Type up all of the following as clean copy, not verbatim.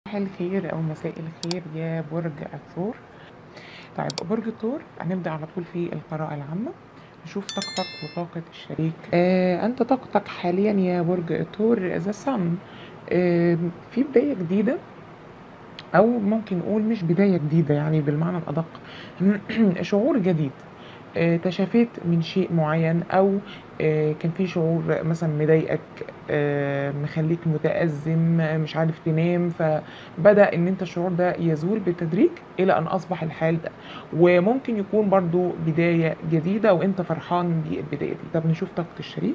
صباح الخير أو مساء الخير يا برج الثور. طيب برج الثور هنبدأ على طول في القراءة العامة، نشوف طاقتك وطاقة الشريك. أنت طاقتك حاليا يا برج الثور ذا صن. في بداية جديدة، أو ممكن نقول مش بداية جديدة يعني بالمعنى الأدق. شعور جديد، تشافيت من شيء معين، او كان في شعور مثلا مضايقك، مخليك متأزم، مش عارف تنام، فبدأ ان انت الشعور ده يزول بالتدريج الى ان اصبح الحال ده. وممكن يكون برضو بداية جديدة وانت فرحان بالبداية دي. طب نشوف طاقة الشريك.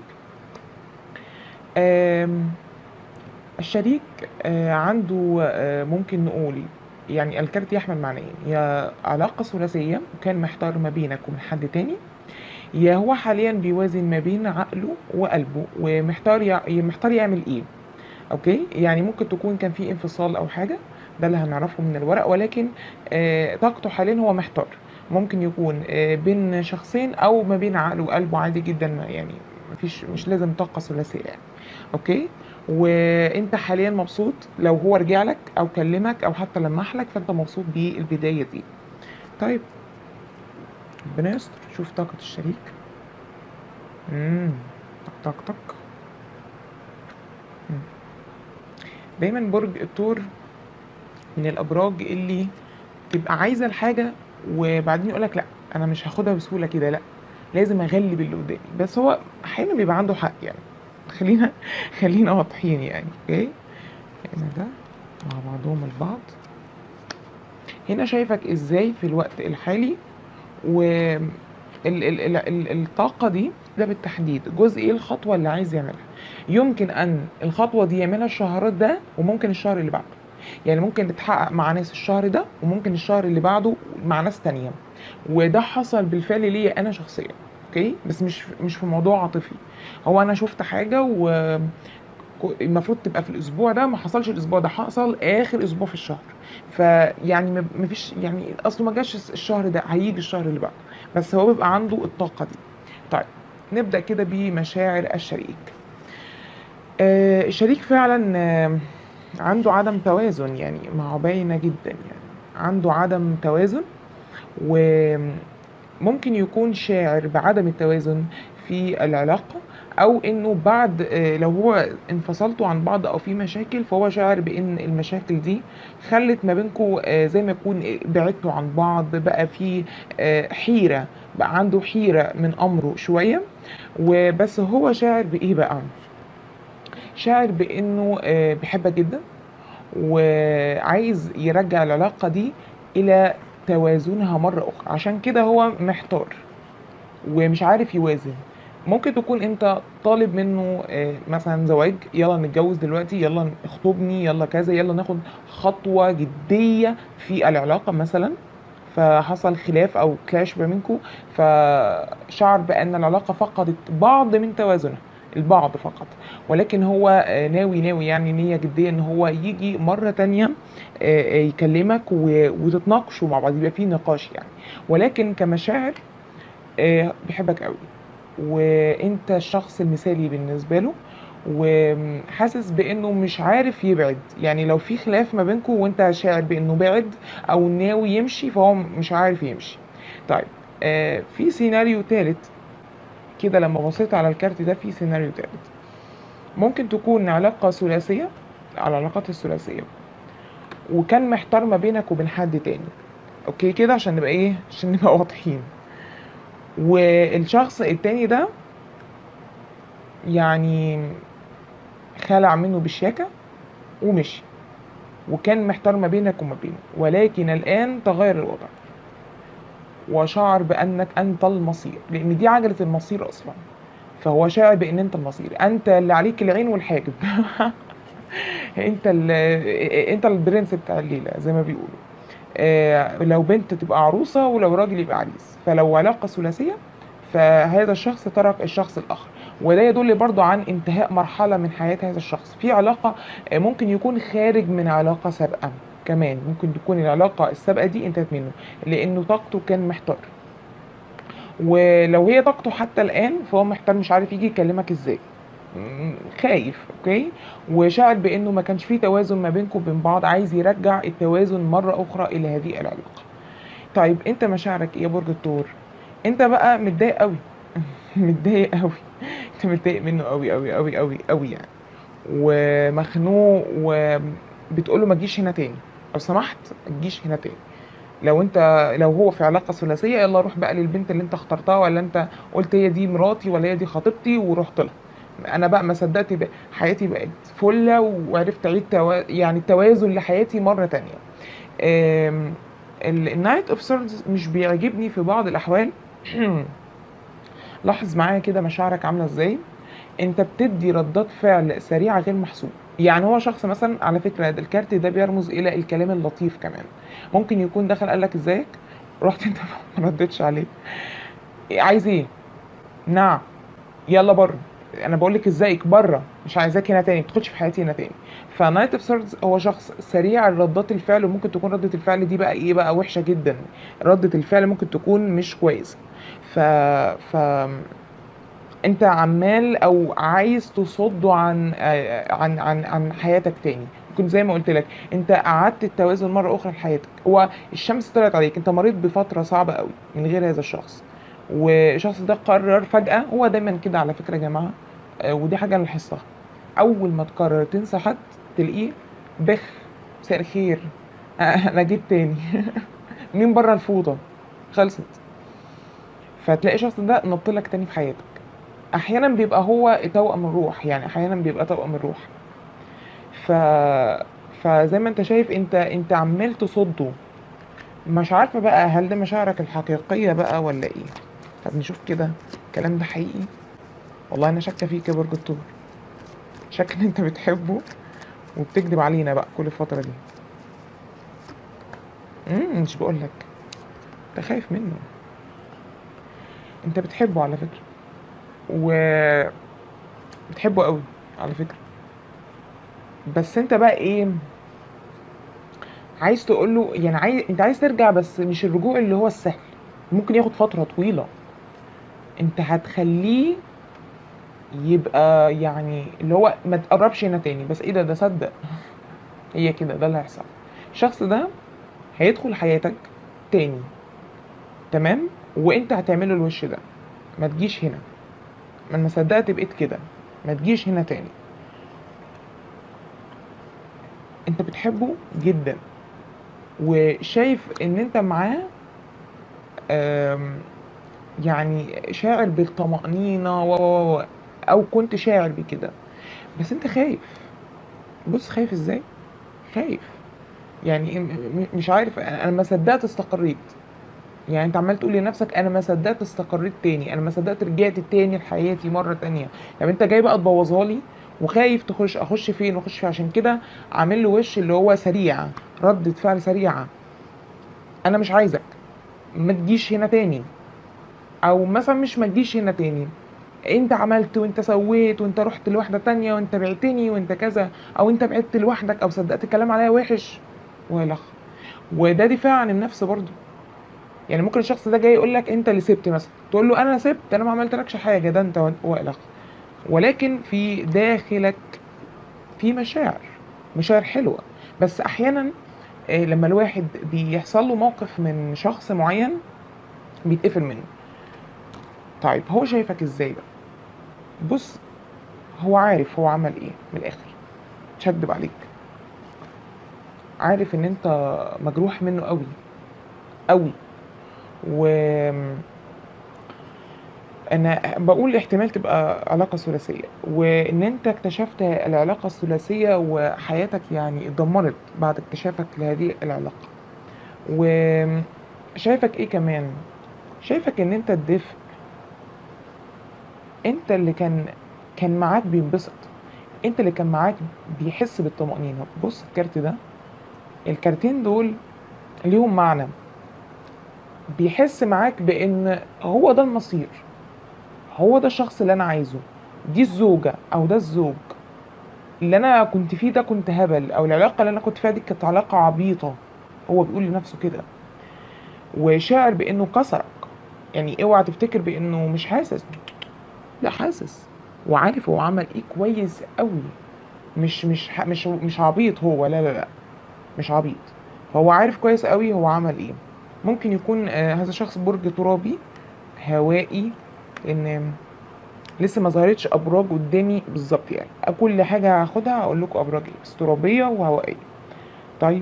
آم، الشريك عنده ممكن نقول يعني الكارت يحمل معنيين: يا علاقة ثلاثية وكان محتار ما بينك ومن حد تاني، يا هو حاليا بيوازن ما بين عقله وقلبه ومحتار محتار يعمل ايه. اوكي، يعني ممكن تكون كان في انفصال او حاجه، ده اللي هنعرفه من الورق، ولكن طاقته حاليا هو محتار. ممكن يكون بين شخصين او ما بين عقله وقلبه، عادي جدا، يعني مفيش، مش لازم طاقه ثلاثيه يعني. اوكي، وانت حاليا مبسوط لو هو رجع لك او كلمك او حتى لمح لك، فانت مبسوط بالبدايه دي. طيب ربنا يستر. شوف طاقه الشريك. امم طق طق طق. مم. دايما برج الثور من الابراج اللي تبقى عايزه الحاجه وبعدين يقولك لا، انا مش هاخدها بسهوله كده، لا، لازم اغلب اللي قدامي. بس هو احيانا بيبقى عنده حق يعني. خلينا خلينا واضحين يعني. اوكي، هنا ده مع بعضهم البعض. هنا شايفك ازاي في الوقت الحالي، و الطاقة دي، ده بالتحديد جزء ايه الخطوة اللي عايز يعملها. يمكن ان الخطوة دي يعملها الشهرات ده، وممكن الشهر اللي بعده. يعني ممكن تتحقق مع ناس الشهر ده، وممكن الشهر اللي بعده مع ناس تانية. وده حصل بالفعل ليا انا شخصيا. اوكي، بس مش في موضوع عاطفي. هو انا شفت حاجة المفروض تبقى في الاسبوع ده، ما حصلش الاسبوع ده، حصل اخر اسبوع في الشهر. فيعني ما فيش يعني، اصله ما جاش الشهر ده، هيجي الشهر اللي بعده. بس هو بيبقى عنده الطاقة دي. طيب نبدأ كده بمشاعر الشريك. الشريك فعلا عنده عدم توازن، يعني ما هو باينة جدا يعني. عنده عدم توازن، وممكن يكون شاعر بعدم التوازن في العلاقة، او انه بعد لو هو انفصلتوا عن بعض او في مشاكل، فهو شاعر بان المشاكل دي خلت ما بينكم زي ما يكون بعدتوا عن بعض، بقى في حيرة، بقى عنده حيرة من امره شوية. وبس هو شاعر بايه بقى؟ شاعر بانه بيحبك جدا، وعايز يرجع العلاقة دي إلى توازنها مرة أخرى. عشان كده هو محتار ومش عارف يوازن. ممكن تكون انت طالب منه مثلا زواج، يلا نتجوز دلوقتي، يلا اخطبني، يلا كذا، يلا ناخد خطوة جدية في العلاقة مثلا. فحصل خلاف او كلاش ما بينكم، فشعر بان العلاقة فقدت بعض من توازنها، البعض فقط. ولكن هو ناوي يعني نية جدية ان هو يجي مرة تانية، يكلمك وتتناقشوا مع بعض، يبقى في نقاش يعني. ولكن كمشاعر بيحبك قوي، وانت الشخص المثالي بالنسبة له، وحاسس بانه مش عارف يبعد. يعني لو في خلاف ما بينكم وانت شاعر بانه بعد او ناوي يمشي، فهو مش عارف يمشي. طيب في سيناريو تالت كده، لما بصيت على الكارت ده في سيناريو تالت. ممكن تكون علاقة ثلاثية، على العلاقات الثلاثية، وكان محتار ما بينك وبين حد تاني. اوكي كده، عشان نبقى ايه، عشان نبقى واضحين. والشخص التاني ده يعني خلع منه بالشياكة ومشي، وكان محتار ما بينك وما بينه، ولكن الآن تغير الوضع، وشعر بأنك أنت المصير، لأن دي عجلة المصير أصلا. فهو شاعر بأن أنت المصير، أنت اللي عليك العين والحاجب. أنت البرنس بتاع الليلة زي ما بيقولوا. لو بنت تبقى عروسة، ولو راجل يبقى عريس. فلو علاقة ثلاثية، فهذا الشخص ترك الشخص الآخر، وده يدل برضو عن انتهاء مرحلة من حياة هذا الشخص في علاقة. ممكن يكون خارج من علاقة سابقة، كمان ممكن تكون العلاقة السابقة دي انتهت منه، لأنه طاقته كان محتار. ولو هي طاقته حتى الآن، فهو محتار، مش عارف يجي يكلمك ازاي. خايف، اوكي، وشاعر بانه ما كانش فيه توازن ما بينكم وبين بعض، عايز يرجع التوازن مرة اخرى الى هذه العلاقة. طيب انت مشاعرك ايه يا برج الثور؟ انت بقى متضايق قوي. متضايق قوي. انت متضايق منه قوي قوي قوي قوي قوي يعني، ومخنوق، وبتقول له ما تجيش هنا تاني، لو سمحت ما تجيش هنا تاني. لو انت، لو هو في علاقه ثلاثيه، يلا روح بقى للبنت اللي انت اخترتها، ولا انت قلت هي دي مراتي ولا هي دي خطيبتي ورحت لها. انا بقى ما صدقت بقى حياتي بقت فله، وعرفت اعيد يعني التوازن لحياتي مره تانية. النايت اوف سورز مش بيعجبني في بعض الاحوال. لاحظ معايا كده مشاعرك عامله ازاي. انت بتدي ردات فعل سريعه غير محسوبه. يعني هو شخص مثلا، على فكره ده الكارت ده بيرمز الى الكلام اللطيف كمان. ممكن يكون دخل قال لك ازيك، رحت انت ما ردتش عليه. عايز ايه؟ نعم. يلا بره. انا بقول لك ازيك بره، مش عايزاك هنا تاني، ما تدخلش في حياتي هنا تاني. فنايت اوف سورز هو شخص سريع ردات الفعل، وممكن تكون ردة الفعل دي بقى ايه بقى، وحشه جدا. ردة الفعل ممكن تكون مش كويسه. ف ف انت عمال او عايز تصده عن حياتك تاني. ممكن زي ما قلت لك، انت قعدت التوازن مره اخرى لحياتك. هو الشمس طلعت عليك، انت مريت بفتره صعبه قوي من غير هذا الشخص، والشخص ده قرر فجاه. هو دايما كده على فكره يا جماعه، ودي حاجه انا لاحظتها. اول ما تقرر تنسى حد، تلاقيه بخ، مساء الخير، انا جيت تاني. مين بره الفوطه، خلصت. فتلاقي الشخص ده نطلك تاني في حياتك. احيانا بيبقى هو توأم الروح، يعني احيانا بيبقى توأم الروح. ف فزي ما انت شايف، انت عمال تصده. مش عارفه بقى هل ده مشاعرك الحقيقيه بقى ولا ايه. طب نشوف كده الكلام ده حقيقي. والله انا شاكه فيك يا برج الثور، شاكه ان انت بتحبه وبتكذب علينا بقى كل الفتره دي. مش بقول لك انت خايف منه؟ انت بتحبه على فكره، وبتحبه قوي على فكره. بس انت بقى ايه، عايز تقول له يعني، انت عايز ترجع، بس مش الرجوع اللي هو السهل، ممكن ياخد فترة طويلة. انت هتخليه يبقى يعني اللي هو ما تقربش هنا تاني. بس ايه ده صدق. هي كده ده اللي هيحصل. الشخص ده هيدخل حياتك تاني، تمام، وانت هتعمله الوش ده. ما تجيش هنا. ما صدقت بقيت كده، ما تجيش هنا تاني. انت بتحبه جدا، وشايف ان انت معاه، يعني شاعر بالطمأنينة أو كنت شاعر بكده. بس أنت خايف. بص خايف إزاي؟ خايف. يعني مش عارف، أنا ما صدقت استقريت. يعني أنت عمال تقول لنفسك أنا ما صدقت استقريت تاني، أنا ما صدقت رجعت تاني لحياتي مرة تانية. طب أنت جاي بقى تبوظها لي، وخايف أخش فين وأخش فين. عشان كده عامل له وش اللي هو سريع، ردة فعل سريعة. أنا مش عايزك، ما تجيش هنا تاني. او مثلا مش ما تجيش هنا تاني، انت عملت وانت سويت وانت رحت لواحده تانية وانت بعتني وانت كذا، او انت بعدت لوحدك او صدقت الكلام عليا وحش والخ. وده دفاع عن النفس برضو. يعني ممكن الشخص ده جاي يقول لك انت اللي سبت مثلا، تقول له انا سبت، انا ما عملتلكش حاجه، ده انت والخ. ولكن في داخلك في مشاعر، مشاعر حلوه. بس احيانا لما الواحد بيحصل له موقف من شخص معين بيتقفل منه. طيب هو شايفك ازاي بقى؟ بص، هو عارف هو عمل ايه من الاخر، مش هكدب عليك. عارف ان انت مجروح منه قوي قوي. و انا بقول احتمال تبقى علاقة ثلاثية، وان انت اكتشفت العلاقة الثلاثية وحياتك يعني اتدمرت بعد اكتشافك لهذه العلاقة. وشايفك ايه كمان؟ شايفك ان انت الدفء، انت اللي كان معاك بينبسط، انت اللي كان معاك بيحس بالطمأنينة. بص الكارت ده، الكارتين دول ليهم معنى. بيحس معاك بان هو ده المصير، هو ده الشخص اللي انا عايزه، دي الزوجة او ده الزوج. اللي انا كنت فيه ده كنت هبل، او العلاقة اللي انا كنت فيها دي كانت علاقة عبيطة. هو بيقول لنفسه كده، وشاعر بانه كسرك. يعني اوعى تفتكر بانه مش حاسس، لا حاسس. وعارف هو عمل ايه كويس قوي. مش عبيط هو، لا لا لا، مش عبيط. فهو عارف كويس قوي هو عمل ايه. ممكن يكون هذا شخص برج ترابي هوائي، لان لسه ما ظهرتش ابراج قدامي بالظبط. يعني كل حاجه هاخدها هقول لكم ابراج ايه، بس ترابيه وهوائيه. طيب،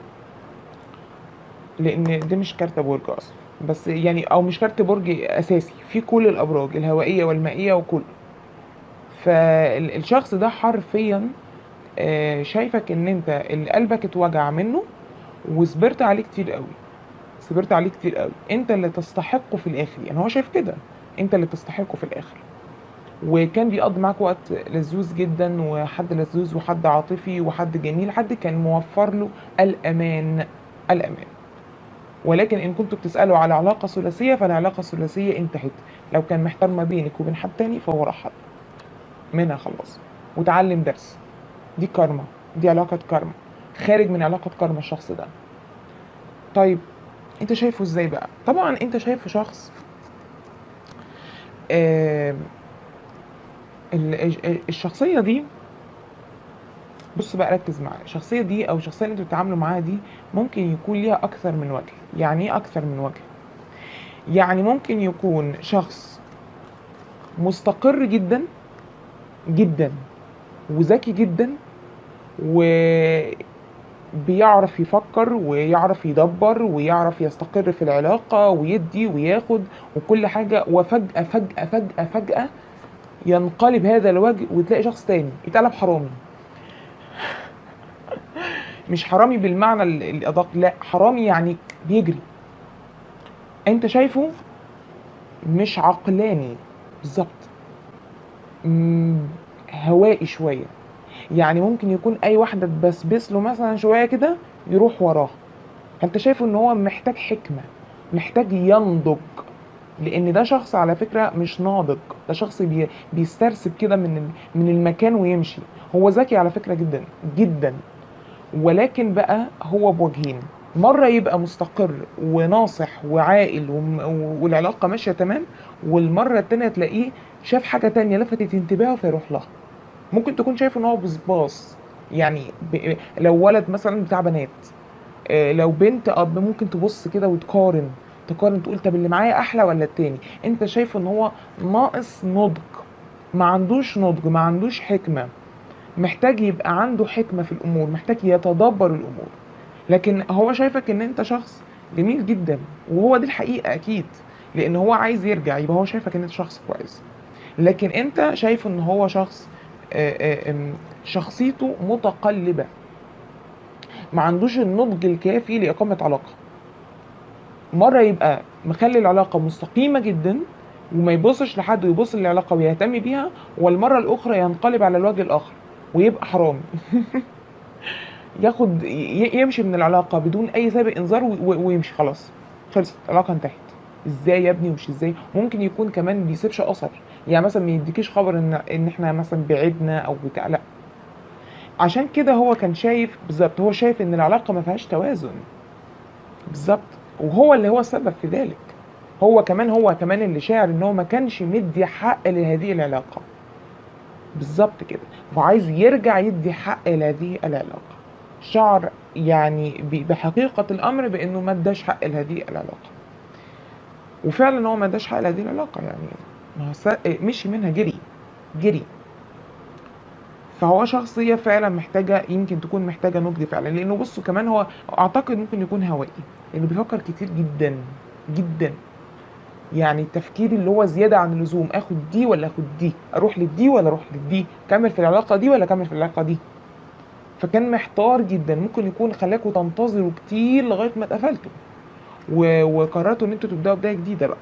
لان ده مش كارت برج اصلا، بس يعني او مش كارت برج اساسي في كل الابراج الهوائيه والمائيه وكله. فالشخص ده حرفيا شايفك ان انت اللي قلبك اتوجع منه، وصبرت عليه كتير قوي. صبرت عليه كتير قوي، انت اللي تستحقه في الاخر. يعني هو شايف كده، انت اللي تستحقه في الاخر. وكان بيقضي معاك وقت لذوذ جدا، وحد لذوذ وحد عاطفي وحد جميل، حد كان موفر له الامان. الامان. ولكن ان كنتوا بتسالوا على علاقه ثلاثيه، فالعلاقه الثلاثيه انتهت. لو كان محتار ما بينك وبين حد تاني فهو رحل منها خلاص، وتعلم درس. دي كارما، دي علاقه كارما، خارج من علاقه كارما الشخص ده. طيب، انت شايفه ازاي بقى؟ طبعا انت شايفه شخص آه الشخصيه دي، بص بقى ركز معايا. الشخصيه دي او الشخصيه اللي انتوا بتتعاملوا معاها دي ممكن يكون ليها اكثر من وجه. يعني ايه اكثر من وجه؟ يعني ممكن يكون شخص مستقر جدا جدا، وذكي جدا، وبيعرف يفكر ويعرف يدبر ويعرف يستقر في العلاقة ويدي وياخد وكل حاجة، وفجأة فجأة فجأة فجأة ينقلب هذا الوجه وتلاقي شخص تاني يتقلب حرامي. مش حرامي بالمعنى الأدق، لا، حرامي يعني بيجري. انت شايفه مش عقلاني بالظبط، هوائي شوية. يعني ممكن يكون اي واحدة تبسبس له مثلا شوية كده يروح وراها. فانت شايفه ان هو محتاج حكمة، محتاج ينضج. لان ده شخص على فكرة مش ناضج، ده شخص بيسترسب كده من المكان ويمشي. هو ذكي على فكرة جدا جدا، ولكن بقى هو بوجهين. مرة يبقى مستقر وناصح وعاقل والعلاقة ماشية تمام، والمرة التانية تلاقيه شاف حاجة تانية لفتت انتباهه فيروح لها. ممكن تكون شايف ان هو بصباص. يعني لو ولد مثلا بتاع بنات، لو بنت اب ممكن تبص كده وتقارن، تقارن تقول طب اللي معايا احلى ولا التاني. انت شايف ان هو ناقص نضج، ما عندوش نضج، ما عندوش حكمة. محتاج يبقى عنده حكمة في الامور، محتاج يتدبر الامور. لكن هو شايفك ان انت شخص جميل جدا، وهو دي الحقيقة اكيد. لان هو عايز يرجع، يبقى هو شايفك ان انت شخص كويس. لكن انت شايف ان هو شخص شخصيته متقلبة، ما عندوش النضج الكافي لإقامة علاقة. مرة يبقى مخلي العلاقة مستقيمة جدا وما يبصش لحد ويبص للعلاقة ويهتم بيها، والمرة الأخرى ينقلب على الوجه الآخر ويبقى حرامي. ياخد يمشي من العلاقة بدون أي سابق إنذار ويمشي خلاص، خلصت العلاقة انتهت. ازاي يا ابني ومش ازاي؟ ممكن يكون كمان بيسيبش أثر. يعني مثلا ما يديكيش خبر ان احنا مثلا بعدنا او بتاع، لا. عشان كده هو كان شايف بالظبط، هو شايف ان العلاقة ما فيهاش توازن بالظبط، وهو اللي هو السبب في ذلك. هو كمان اللي شاعر ان هو ما كانش مدي حق لهذه العلاقة بالظبط كده، وعايز يرجع يدي حق لهذه العلاقة. شعر يعني بحقيقة الامر بانه ما اداش حق لهذه العلاقة. وفعلا هو ما اداش حق لهذه العلاقة. يعني ما هو مشي منها، جري. فهو شخصية فعلا محتاجة، يمكن تكون محتاجة نضج فعلا. لأنه بصوا كمان هو أعتقد ممكن يكون هوائي، لأنه بيفكر كتير جدا جدا. يعني التفكير اللي هو زيادة عن اللزوم، اخد دي ولا اخد دي، اروح للدي ولا اروح للدي، كمل في العلاقة دي ولا كمل في العلاقة دي. فكان محتار جدا، ممكن يكون خلاكوا تنتظروا كتير لغاية ما اتقفلتوا وقررتوا ان انتوا تبدأوا بداية جديدة بقى.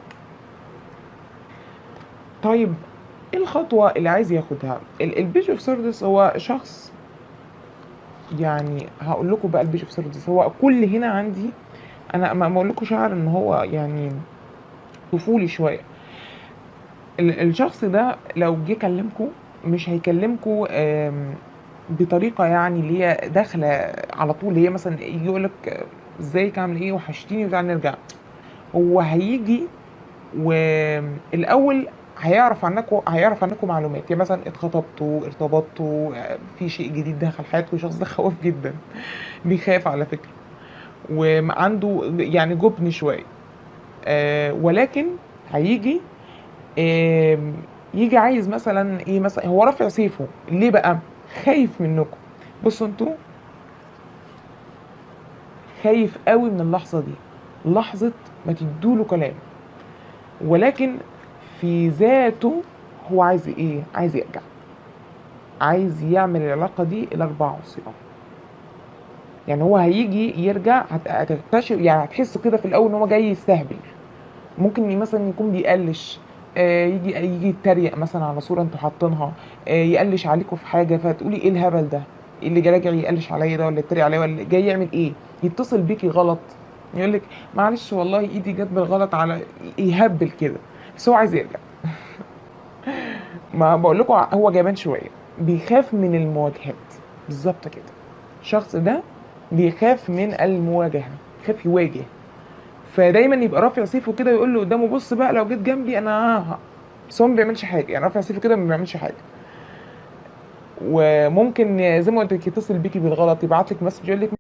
طيب، ايه الخطوة اللي عايز ياخدها؟ البيج اوف سوردس هو شخص، يعني هقول لكم بقى البيج اوف سوردس هو كل هنا عندي. انا ما اقول لكم شعر ان هو يعني طفولي شوية. الشخص ده لو جه كلمكم مش هيكلمكم بطريقه يعني اللي هي داخله على طول، اللي هي مثلا يجي يقول لك ازيك عامل ايه وحشتيني وتعالى نرجع. هو هيجي والاول هيعرف عنكم معلومات، يعني مثلا اتخطبتوا، ارتبطتوا، في شيء جديد دخل حياتكم. الشخص ده خواف جدا، بيخاف على فكرة، وعنده يعني جبن شوية. ولكن هيجي، يجي عايز مثلا ايه، مثلا هو رافع سيفه ليه بقى؟ خايف منكم. بصوا انتوا، خايف قوي من اللحظة دي، لحظة ما تدوله كلام. ولكن في ذاته هو عايز ايه؟ عايز يرجع، عايز يعمل العلاقة دي الأربع عصيان. يعني هو هيجي يرجع، هتكتشف يعني، هتحس كده في الأول إن هو جاي يستهبل. ممكن مثلا يكون بيقلش، يجي يتريق مثلا على صورة انتوا حاطينها، يقلش عليكم في حاجة، فتقولي ايه الهبل ده؟ ايه اللي راجع يقلش عليا ده، ولا يتريق عليا، ولا جاي يعمل ايه؟ يتصل بيكي غلط، يقول لك معلش والله ايدي جت بالغلط على، يهبل كده. بس هو عايز يرجع. ما بقول لكم، هو جبان شويه، بيخاف من المواجهات. بالظبط كده، الشخص ده بيخاف من المواجهه، يخاف يواجه. فدايما يبقى رافع سيفه كده، يقول له قدامه بص بقى لو جيت جنبي انا بس هو ما بيعملش حاجه، يعني رافع سيفه كده ما بيعملش حاجه. وممكن زي ما قلت لك يتصل بيكي بالغلط، يبعت لك مسج يقول لك